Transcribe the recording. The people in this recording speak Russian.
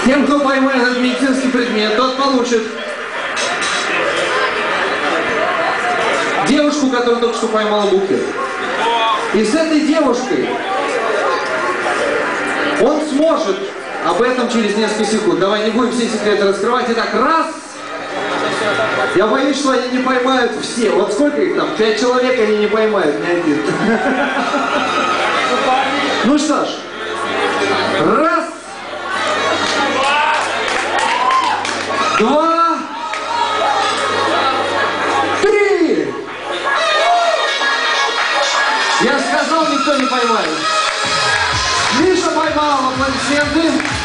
Тем, кто поймает этот медицинский предмет, тот получит девушку, которая только что поймала букет. И с этой девушкой он сможет об этом через несколько секунд. Давай не будем все секреты раскрывать. Итак, раз. Я боюсь, что они не поймают все. Вот сколько их там? 5 человек они не поймают, ни один. Ну что ж. Раз. Два. Три. Я сказал, никто не поймает. Миша поймал, аплодисменты.